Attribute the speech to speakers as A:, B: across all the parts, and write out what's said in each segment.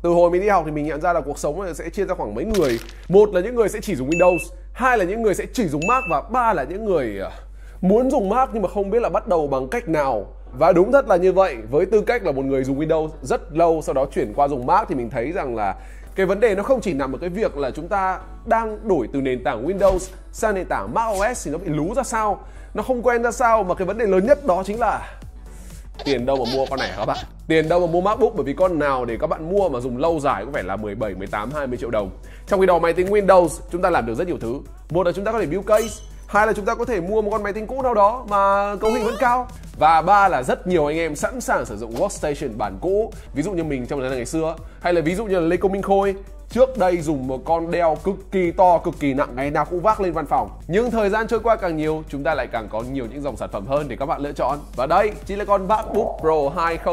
A: Từ hồi mình đi học thì mình nhận ra là cuộc sống này sẽ chia ra khoảng mấy người. Một là những người sẽ chỉ dùng Windows, hai là những người sẽ chỉ dùng Mac, và ba là những người muốn dùng Mac nhưng mà không biết là bắt đầu bằng cách nào. Và đúng thật là như vậy, với tư cách là một người dùng Windows rất lâu sau đó chuyển qua dùng Mac thì mình thấy rằng là cái vấn đề nó không chỉ nằm ở cái việc là chúng ta đang đổi từ nền tảng Windows sang nền tảng macOS thì nó bị lú ra sao, nó không quen ra sao, mà cái vấn đề lớn nhất đó chính là tiền đâu mà mua con này hả các bạn? Tiền đâu mà mua MacBook, bởi vì con nào để các bạn mua mà dùng lâu dài có vẻ là 17, 18, 20 triệu đồng. Trong khi đó máy tính Windows chúng ta làm được rất nhiều thứ. Một là chúng ta có thể build case, hai là chúng ta có thể mua một con máy tính cũ nào đó mà cấu hình vẫn cao, và ba là rất nhiều anh em sẵn sàng sử dụng workstation bản cũ, ví dụ như mình trong thời gian ngày xưa, hay là ví dụ như là Lê Công Minh Khôi trước đây dùng một con Dell cực kỳ to, cực kỳ nặng, ngày nào cũng vác lên văn phòng. Nhưng thời gian trôi qua càng nhiều, chúng ta lại càng có nhiều những dòng sản phẩm hơn để các bạn lựa chọn. Và đây chính là con MacBook Pro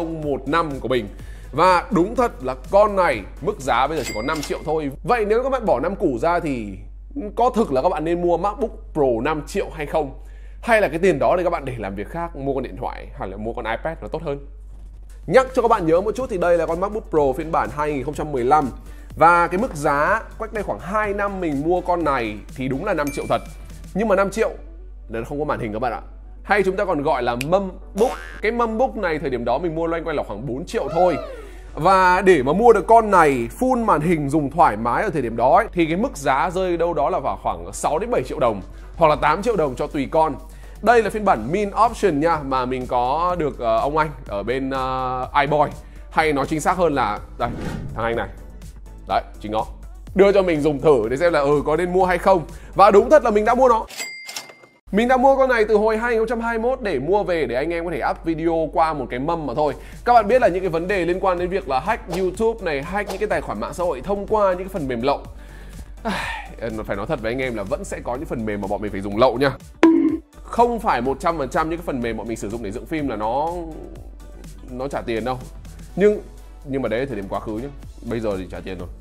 A: 2015 của mình. Và đúng thật là con này mức giá bây giờ chỉ có 5 triệu thôi. Vậy nếu các bạn bỏ năm củ ra thì có thực là các bạn nên mua MacBook Pro 5 triệu hay không? Hay là cái tiền đó để các bạn để làm việc khác, mua con điện thoại hay là mua con iPad nó tốt hơn? Nhắc cho các bạn nhớ một chút thì đây là con MacBook Pro phiên bản 2015. Và cái mức giá cách đây khoảng 2 năm mình mua con này thì đúng là 5 triệu thật. Nhưng mà 5 triệu nó không có màn hình các bạn ạ. Hay chúng ta còn gọi là mâm book. Cái mâm book này thời điểm đó mình mua loanh quanh là khoảng 4 triệu thôi. Và để mà mua được con này full màn hình dùng thoải mái ở thời điểm đó ấy, thì cái mức giá rơi đâu đó là vào khoảng 6 đến 7 triệu đồng hoặc là 8 triệu đồng cho tùy con. Đây là phiên bản min option nha, mà mình có được ông anh ở bên iBoy, hay nói chính xác hơn là đây, thằng anh này. Đấy, chính nó đưa cho mình dùng thử để xem là có nên mua hay không. Và đúng thật là mình đã mua nó. Mình đã mua con này từ hồi 2021 để mua về để anh em có thể up video qua một cái mâm mà thôi. Các bạn biết là những cái vấn đề liên quan đến việc là hack YouTube này, hack những cái tài khoản mạng xã hội thông qua những cái phần mềm lậu. Phải nói thật với anh em là vẫn sẽ có những phần mềm mà bọn mình phải dùng lậu nha. Không phải 100% những cái phần mềm bọn mình sử dụng để dựng phim là nó trả tiền đâu. Nhưng mà đấy là thời điểm quá khứ nhá. Bây giờ thì trả tiền rồi.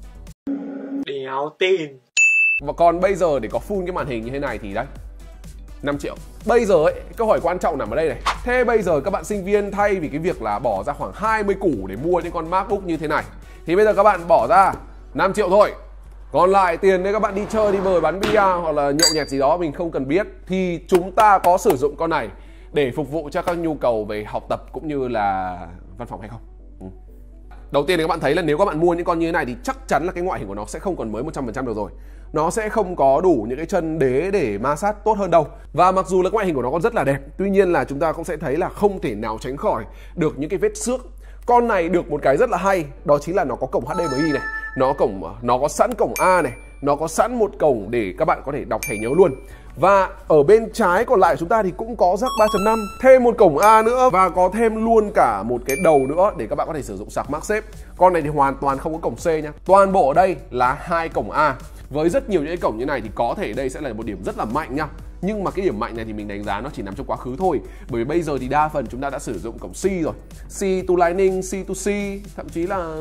B: Đéo tin.
A: Và còn bây giờ để có full cái màn hình như thế này thì đấy, 5 triệu. Bây giờ ấy, câu hỏi quan trọng nằm ở đây này. Thế bây giờ các bạn sinh viên thay vì cái việc là bỏ ra khoảng 20 củ để mua những con MacBook như thế này, thì bây giờ các bạn bỏ ra 5 triệu thôi. Còn lại tiền để các bạn đi chơi, đi bời, bắn bia hoặc là nhậu nhẹt gì đó mình không cần biết, thì chúng ta có sử dụng con này để phục vụ cho các nhu cầu về học tập cũng như là văn phòng hay không? Đầu tiên thì các bạn thấy là nếu các bạn mua những con như thế này thì chắc chắn là cái ngoại hình của nó sẽ không còn mới 100% được rồi. Nó sẽ không có đủ những cái chân đế để ma sát tốt hơn đâu. Và mặc dù là ngoại hình của nó còn rất là đẹp, tuy nhiên là chúng ta cũng sẽ thấy là không thể nào tránh khỏi được những cái vết xước. Con này được một cái rất là hay, đó chính là nó có cổng HDMI này, nó có sẵn cổng A này, nó có sẵn một cổng để các bạn có thể đọc thẻ nhớ luôn. Và ở bên trái còn lại chúng ta thì cũng có jack 3.5, thêm một cổng A nữa và có thêm luôn cả một cái đầu nữa để các bạn có thể sử dụng sạc MagSafe. Con này thì hoàn toàn không có cổng C nha. Toàn bộ ở đây là 2 cổng A. Với rất nhiều những cái cổng như này thì có thể đây sẽ là một điểm rất là mạnh nha. Nhưng mà cái điểm mạnh này thì mình đánh giá nó chỉ nằm trong quá khứ thôi. Bởi vì bây giờ thì đa phần chúng ta đã sử dụng cổng C rồi. C to Lightning, C to C, thậm chí là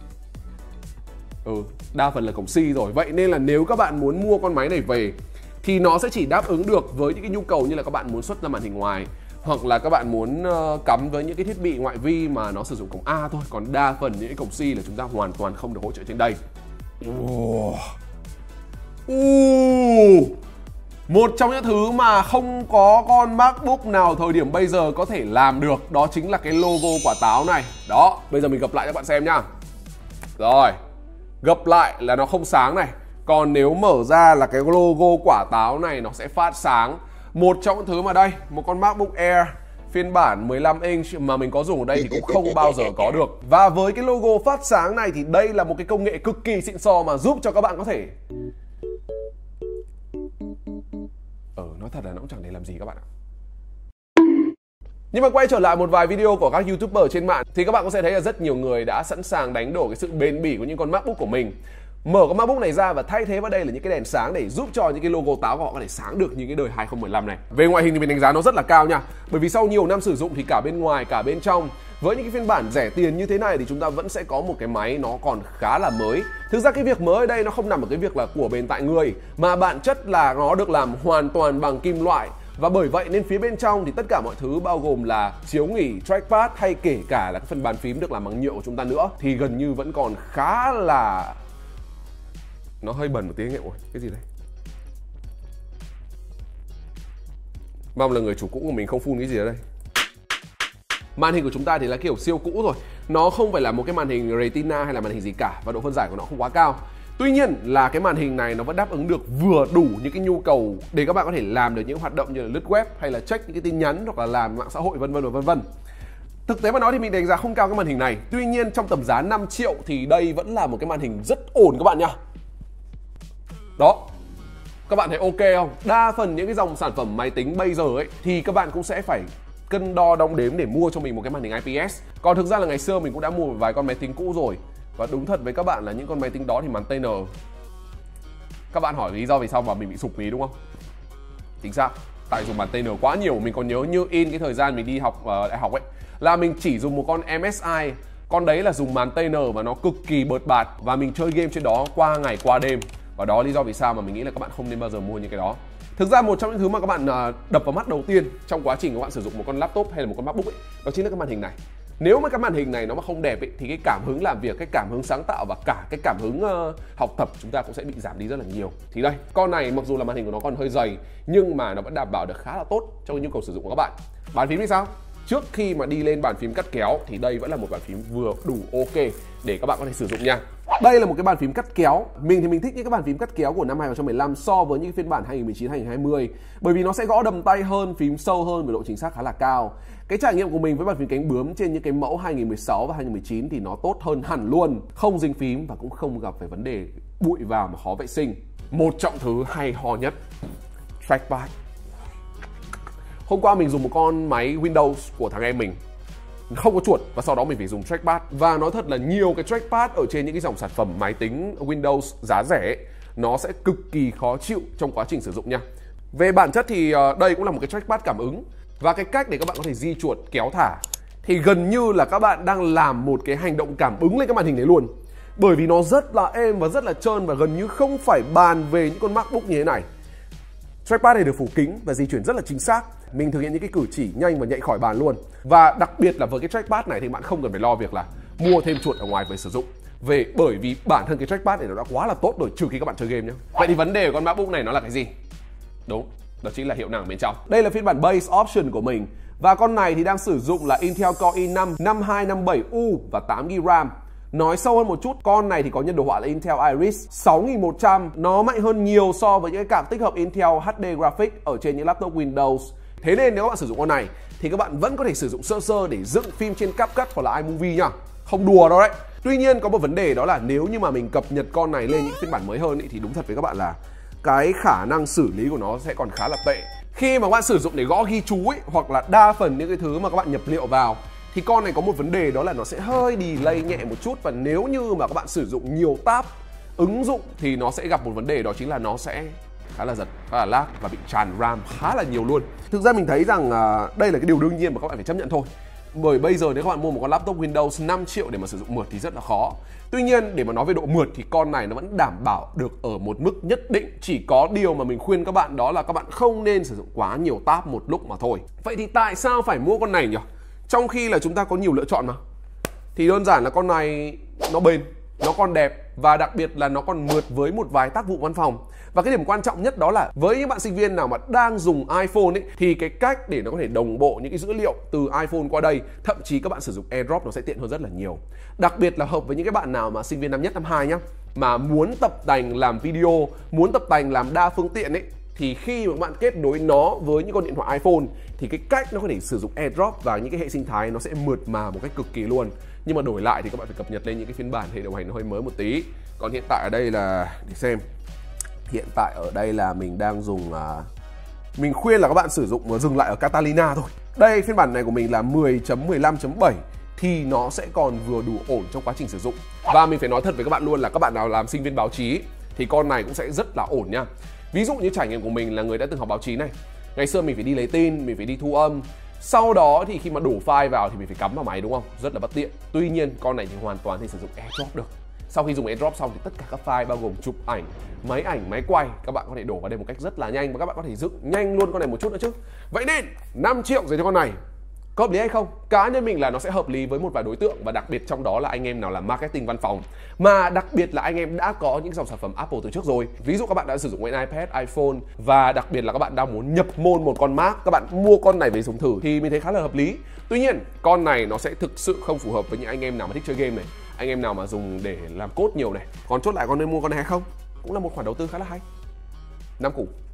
A: đa phần là cổng C rồi. Vậy nên là nếu các bạn muốn mua con máy này về thì nó sẽ chỉ đáp ứng được với những cái nhu cầu như là các bạn muốn xuất ra màn hình ngoài, hoặc là các bạn muốn cắm với những cái thiết bị ngoại vi mà nó sử dụng cổng A thôi. Còn đa phần những cái cổng C là chúng ta hoàn toàn không được hỗ trợ trên đây. Một trong những thứ mà không có con MacBook nào thời điểm bây giờ có thể làm được, đó chính là cái logo quả táo này. Đó, bây giờ mình gập lại cho các bạn xem nhá. Rồi, gập lại là nó không sáng này. Còn nếu mở ra là cái logo quả táo này nó sẽ phát sáng. Một trong những thứ mà đây, một con MacBook Air phiên bản 15 inch mà mình có dùng ở đây thì cũng không bao giờ có được. Và với cái logo phát sáng này thì đây là một cái công nghệ cực kỳ xịn sò mà giúp cho các bạn có thể nói thật là nó cũng chẳng để làm gì các bạn ạ. Nhưng mà quay trở lại một vài video của các YouTuber trên mạng thì các bạn cũng sẽ thấy là rất nhiều người đã sẵn sàng đánh đổi cái sự bền bỉ của những con MacBook của mình. Mở con MacBook này ra và thay thế vào đây là những cái đèn sáng để giúp cho những cái logo táo của họ có thể sáng được như cái đời 2015 này. Về ngoại hình thì mình đánh giá nó rất là cao nha. Bởi vì sau nhiều năm sử dụng thì cả bên ngoài cả bên trong, với những cái phiên bản rẻ tiền như thế này thì chúng ta vẫn sẽ có một cái máy nó còn khá là mới. Thực ra cái việc mới ở đây nó không nằm ở cái việc là của bền tại người, mà bản chất là nó được làm hoàn toàn bằng kim loại, Và bởi vậy nên phía bên trong thì tất cả mọi thứ bao gồm là chiếu nghỉ, trackpad hay kể cả là cái phần bàn phím được làm bằng nhựa của chúng ta nữa thì gần như vẫn còn khá là... Nó hơi bẩn một tí anh em. Ôi, cái gì đây? Mong là người chủ cũ của mình không phun cái gì ở đây. Màn hình của chúng ta thì là kiểu siêu cũ rồi. Nó không phải là một cái màn hình Retina hay là màn hình gì cả, và độ phân giải của nó không quá cao. Tuy nhiên là cái màn hình này nó vẫn đáp ứng được vừa đủ những cái nhu cầu để các bạn có thể làm được những hoạt động như là lướt web hay là check những cái tin nhắn hoặc là làm mạng xã hội vân vân và vân vân. Thực tế mà nói thì mình đánh giá không cao cái màn hình này. Tuy nhiên trong tầm giá 5 triệu thì đây vẫn là một cái màn hình rất ổn các bạn nha. Đó. Các bạn thấy ok không? Đa phần những cái dòng sản phẩm máy tính bây giờ ấy thì các bạn cũng sẽ phải cân đo đong đếm để mua cho mình một cái màn hình IPS. Còn thực ra là ngày xưa mình cũng đã mua một vài con máy tính cũ rồi. Và đúng thật với các bạn là những con máy tính đó thì màn TN. Các bạn hỏi lý do vì sao mà mình bị sụp mí đúng không? Chính xác. Tại dùng màn TN quá nhiều. Mình còn nhớ như in cái thời gian mình đi học đại học ấy là mình chỉ dùng một con MSI. Con đấy là dùng màn TN và nó cực kỳ bợt bạt. Và mình chơi game trên đó qua ngày qua đêm. Và đó lý do vì sao mà mình nghĩ là các bạn không nên bao giờ mua những cái đó. Thực ra một trong những thứ mà các bạn đập vào mắt đầu tiên trong quá trình các bạn sử dụng một con laptop hay là một con MacBook ấy, đó chính là cái màn hình này. Nếu mà cái màn hình này nó mà không đẹp ấy, thì cái cảm hứng làm việc, cái cảm hứng sáng tạo và cả cái cảm hứng học tập chúng ta cũng sẽ bị giảm đi rất là nhiều. Thì đây, con này mặc dù là màn hình của nó còn hơi dày nhưng mà nó vẫn đảm bảo được khá là tốt cho nhu cầu sử dụng của các bạn. Bàn phím thì sao? Trước khi mà đi lên bàn phím cắt kéo thì đây vẫn là một bàn phím vừa đủ ok để các bạn có thể sử dụng nha. Đây là một cái bàn phím cắt kéo. Mình thì mình thích những cái bàn phím cắt kéo của năm 2015 so với những phiên bản 2019 2020 bởi vì nó sẽ gõ đầm tay hơn, phím sâu hơn và độ chính xác khá là cao. Cái trải nghiệm của mình với bàn phím cánh bướm trên những cái mẫu 2016 và 2019 thì nó tốt hơn hẳn luôn, không dính phím và cũng không gặp phải vấn đề bụi vào mà khó vệ sinh. Một trọng thứ hay ho nhất, trackpad. Hôm qua mình dùng một con máy Windows của thằng em mình không có chuột và sau đó mình phải dùng trackpad. Và nói thật là nhiều cái trackpad ở trên những cái dòng sản phẩm máy tính Windows giá rẻ ấy, nó sẽ cực kỳ khó chịu trong quá trình sử dụng nha. Về bản chất thì đây cũng là một cái trackpad cảm ứng. Và cái cách để các bạn có thể di chuột kéo thả thì gần như là các bạn đang làm một cái hành động cảm ứng lên cái màn hình này luôn. Bởi vì nó rất là êm và rất là trơn và gần như không phải bàn về những con MacBook như thế này. Trackpad này được phủ kính và di chuyển rất là chính xác. Mình thực hiện những cái cử chỉ nhanh và nhạy khỏi bàn luôn. Và đặc biệt là với cái trackpad này thì bạn không cần phải lo việc là mua thêm chuột ở ngoài về sử dụng. Bởi vì bản thân cái trackpad này nó đã quá là tốt rồi, trừ khi các bạn chơi game nhé. Vậy thì vấn đề của con MacBook này nó là cái gì? Đúng, đó chính là hiệu năng bên trong. Đây là phiên bản base option của mình. Và con này thì đang sử dụng là Intel Core i5 5257U và 8GB RAM. Nói sâu hơn một chút, con này thì có nhân đồ họa là Intel Iris 6100. Nó mạnh hơn nhiều so với những cái card tích hợp Intel HD Graphics ở trên những laptop Windows. Thế nên nếu các bạn sử dụng con này thì các bạn vẫn có thể sử dụng sơ sơ để dựng phim trên CapCut hoặc là iMovie nha. Không đùa đâu đấy. Tuy nhiên có một vấn đề đó là nếu như mà mình cập nhật con này lên những phiên bản mới hơn ý, thì đúng thật với các bạn là cái khả năng xử lý của nó sẽ còn khá là tệ. Khi mà các bạn sử dụng để gõ ghi chú ấy, hoặc là đa phần những cái thứ mà các bạn nhập liệu vào thì con này có một vấn đề đó là nó sẽ hơi delay nhẹ một chút. Và nếu như mà các bạn sử dụng nhiều tab ứng dụng thì nó sẽ gặp một vấn đề đó chính là nó sẽ khá là giật, khá là lag và bị tràn RAM khá là nhiều luôn. Thực ra mình thấy rằng đây là cái điều đương nhiên mà các bạn phải chấp nhận thôi. Bởi bây giờ nếu các bạn mua một con laptop Windows 5 triệu để mà sử dụng mượt thì rất là khó. Tuy nhiên để mà nói về độ mượt thì con này nó vẫn đảm bảo được ở một mức nhất định. Chỉ có điều mà mình khuyên các bạn đó là các bạn không nên sử dụng quá nhiều tab một lúc mà thôi. Vậy thì tại sao phải mua con này nhỉ? Trong khi là chúng ta có nhiều lựa chọn mà. Thì đơn giản là con này nó bền, nó còn đẹp và đặc biệt là nó còn mượt với một vài tác vụ văn phòng. Và cái điểm quan trọng nhất đó là với những bạn sinh viên nào mà đang dùng iPhone ấy, thì cái cách để nó có thể đồng bộ những cái dữ liệu từ iPhone qua đây, thậm chí các bạn sử dụng AirDrop nó sẽ tiện hơn rất là nhiều. Đặc biệt là hợp với những cái bạn nào mà sinh viên năm nhất, năm 2 nhá, mà muốn tập tành làm video, muốn tập tành làm đa phương tiện ấy, thì khi mà các bạn kết nối nó với những con điện thoại iPhone thì cái cách nó có thể sử dụng AirDrop và những cái hệ sinh thái nó sẽ mượt mà một cách cực kỳ luôn. Nhưng mà đổi lại thì các bạn phải cập nhật lên những cái phiên bản hệ điều hành nó hơi mới một tí. Còn hiện tại ở đây là để xem. Hiện tại ở đây là mình đang dùng mình khuyên là các bạn sử dụng dừng lại ở Catalina thôi. Đây phiên bản này của mình là 10.15.7 thì nó sẽ còn vừa đủ ổn trong quá trình sử dụng. Và mình phải nói thật với các bạn luôn là các bạn nào làm sinh viên báo chí thì con này cũng sẽ rất là ổn nha. Ví dụ như trải nghiệm của mình là người đã từng học báo chí này. Ngày xưa mình phải đi lấy tin, mình phải đi thu âm. Sau đó thì khi mà đổ file vào thì mình phải cắm vào máy đúng không? Rất là bất tiện. Tuy nhiên con này thì hoàn toàn thì sử dụng AirDrop được. Sau khi dùng AirDrop xong thì tất cả các file bao gồm chụp ảnh, máy quay các bạn có thể đổ vào đây một cách rất là nhanh và các bạn có thể dựng nhanh luôn con này một chút nữa chứ. Vậy nên 5 triệu dành cho con này có hợp lý hay không? Cá nhân mình là nó sẽ hợp lý với một vài đối tượng, và đặc biệt trong đó là anh em nào làm marketing văn phòng, mà đặc biệt là anh em đã có những dòng sản phẩm Apple từ trước rồi. Ví dụ các bạn đã sử dụng một iPad, iPhone, và đặc biệt là các bạn đang muốn nhập môn một con Mac, các bạn mua con này về dùng thử thì mình thấy khá là hợp lý. Tuy nhiên con này nó sẽ thực sự không phù hợp với những anh em nào mà thích chơi game này, anh em nào mà dùng để làm code nhiều này. Còn chốt lại con nên mua con này hay không cũng là một khoản đầu tư khá là hay. 5 củ.